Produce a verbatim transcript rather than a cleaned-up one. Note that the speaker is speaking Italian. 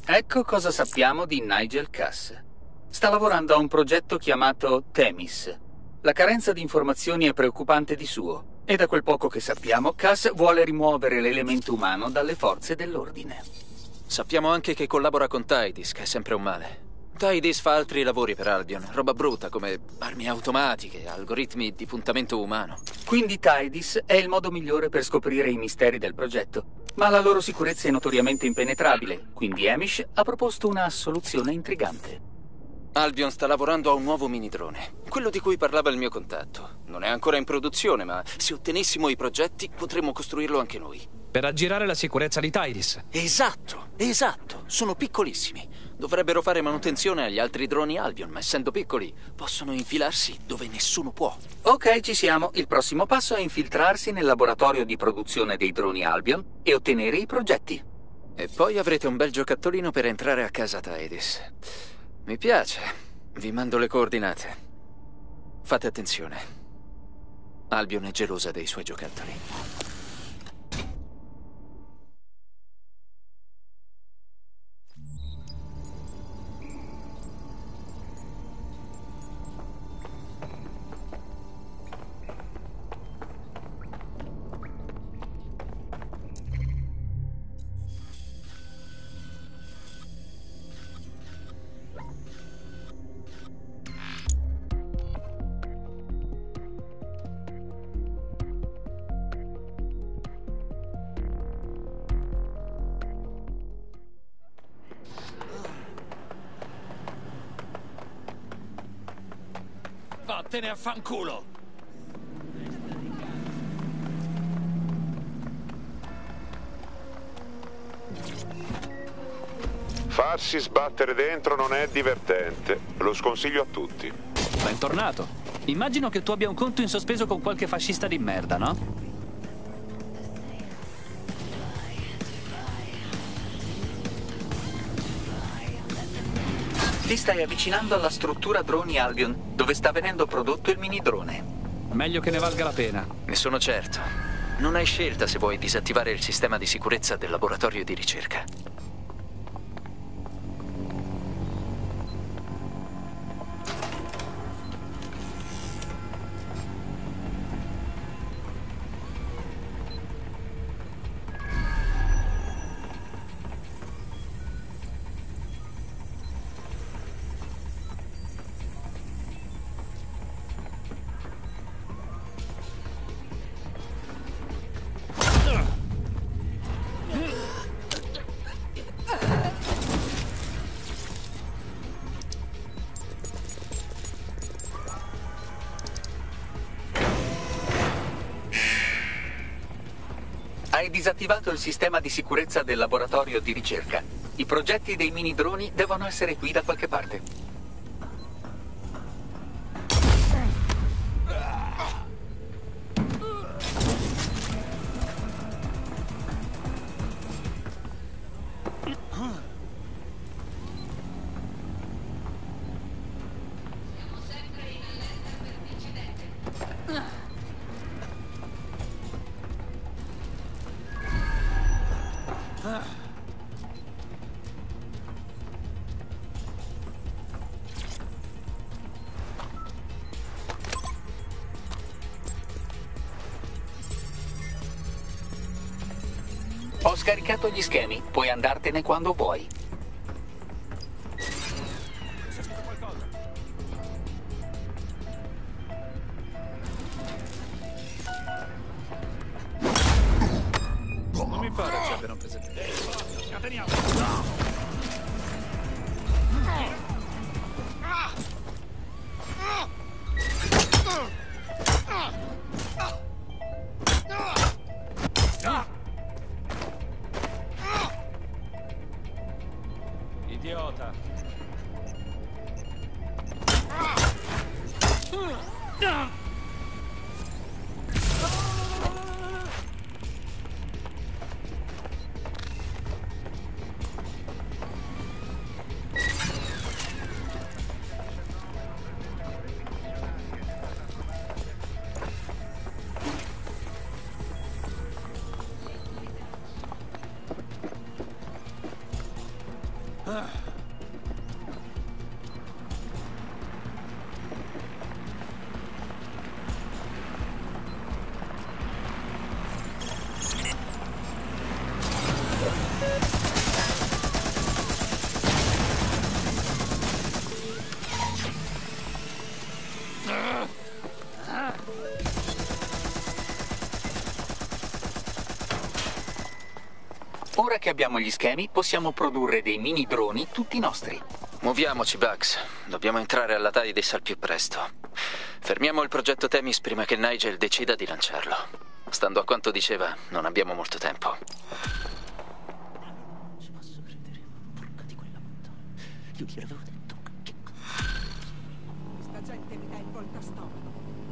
Ecco cosa sappiamo di Nigel Cass. Sta lavorando a un progetto chiamato Themis. La carenza di informazioni è preoccupante di suo, e da quel poco che sappiamo, Cass vuole rimuovere l'elemento umano dalle forze dell'ordine. Sappiamo anche che collabora con Tidis, che è sempre un male. Tidis fa altri lavori per Albion, roba brutta come armi automatiche, algoritmi di puntamento umano. Quindi Tidis è il modo migliore per scoprire i misteri del progetto. Ma la loro sicurezza è notoriamente impenetrabile, quindi Hamish ha proposto una soluzione intrigante. Albion sta lavorando a un nuovo minidrone, quello di cui parlava il mio contatto. Non è ancora in produzione, ma se ottenessimo i progetti potremmo costruirlo anche noi. Per aggirare la sicurezza di Tidis. Esatto, esatto. Sono piccolissimi. Dovrebbero fare manutenzione agli altri droni Albion, ma essendo piccoli possono infilarsi dove nessuno può. Ok, ci siamo. Il prossimo passo è infiltrarsi nel laboratorio di produzione dei droni Albion e ottenere i progetti. E poi avrete un bel giocattolino per entrare a casa Tidis. Mi piace. Vi mando le coordinate. Fate attenzione. Albion è gelosa dei suoi giocattoli. Vattene a fanculo! Farsi sbattere dentro non è divertente. Lo sconsiglio a tutti. Bentornato. Immagino che tu abbia un conto in sospeso con qualche fascista di merda, no? Ti stai avvicinando alla struttura droni Albion, dove sta venendo prodotto il minidrone. Meglio che ne valga la pena. Ne sono certo. Non hai scelta se vuoi disattivare il sistema di sicurezza del laboratorio di ricerca. Hai disattivato il sistema di sicurezza del laboratorio di ricerca. I progetti dei minidroni devono essere qui da qualche parte. Ho scaricato gli schemi, puoi andartene quando vuoi. Non mi pare ci abbiano preso. Scateniamo! Idiota! Ora che abbiamo gli schemi, possiamo produrre dei mini droni tutti nostri. Muoviamoci, Bugs. Dobbiamo entrare alla Tidis al più presto. Fermiamo il progetto Themis prima che Nigel decida di lanciarlo. Stando a quanto diceva, non abbiamo molto tempo. Non ci posso credere, porca di quella puttana. Io gli avevo detto che... Questa gente mi dà il volto storico.